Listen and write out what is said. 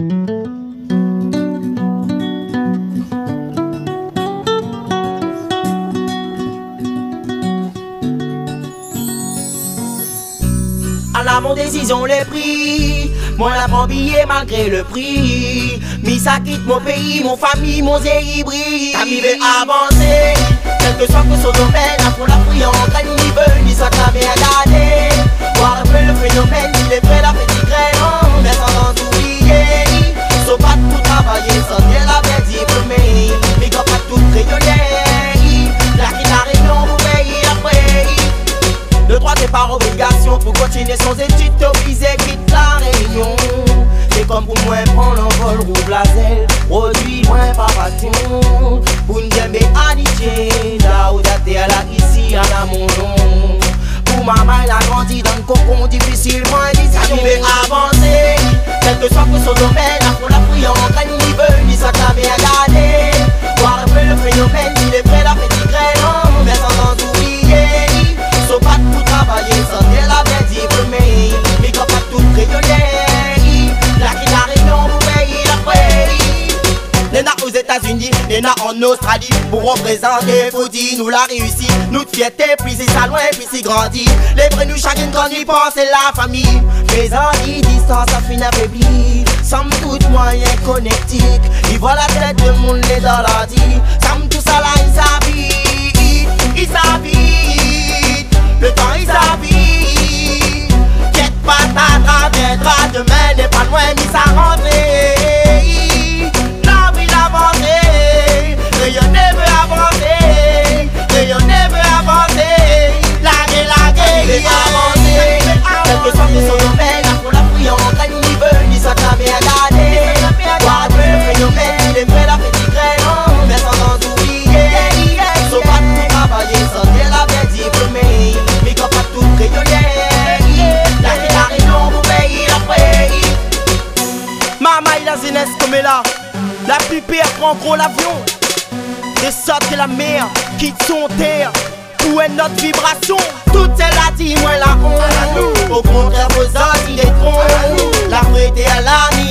À la mon décision les prix, moi la prends billet malgré le prix. Mi ça quitte mon pays, mon famille, mon zéhibri. T'arrives à avancer, quel que soit que son domaine. Après la prière en graine, ni veut, ni ça t'a bien regardé. Voir un peu le phénomène, s'il est prêt la petite graine. Mais sans oublier, sauf pas tout travailler, sans dire la bête diplômée. Mais quand pas tout rayonner, là qui n'arrive non pour payer après. Le droit n'est par obligation pour continuer son étude, t'es obligé quitte la réunion. C'est comme pour moi prendre l'envol, rouvre la zèle, produit moins par passion. Pour une dème amitié, là où t'es à la ici à la mon nom. Pour ma main, elle a grandi dans le cocon, difficilement arrivé à avancer. Quel que soit que son domaine, après la prière en graine, ni veut, ni ça t'a bien regardé. Voir un peu le phénomène, s'il est prêt la petite graine, mais sans oublier. Sauf pas tout travailler, sans dire la bête diplômée. Mais quand pas tout rayonner, là qui n'arrive non pour payer après. Nena aux États-Unis, Nena en Australie. Pour représenter, faut dire nous la réussi. Nous de fierté, puis c'est ça loin, puis c'est grandi. Les vrais nous chacun quand y pense, c'est la famille. Mais en distance, ça finit affaibli. Somme toute moyen connectique. Ils voient la tête de monde les dans l'ordi. Somme tout ça là, il s'habille. Il s'habille. Le temps il s'habille. Quête pas ta viendra demain n'est pas loin mais ça rentrée. Là où il avancé, rayonner veut avancer. Rayonner veut avancer. Laguer, il veut avancer. Quel que soit son domaine, pour la prière en graine, ni veut, ni ça t'a bien regardé. Voir un peu le phénomène, il est prêt la petite graine, mais sans oublier. Sauf pas tout travailler, sans dire la bête diplômée. Mais quand pas tout rayonner, là qui arrive non pour payer après. Maman il a zénesse comme elle a. La pupille prend gros l'avion. De sorte que la mer quitte son terre. Où est notre vibration? Toute celle a dit moi la honte. Au contraire vos autres il est tronc. La vérité à la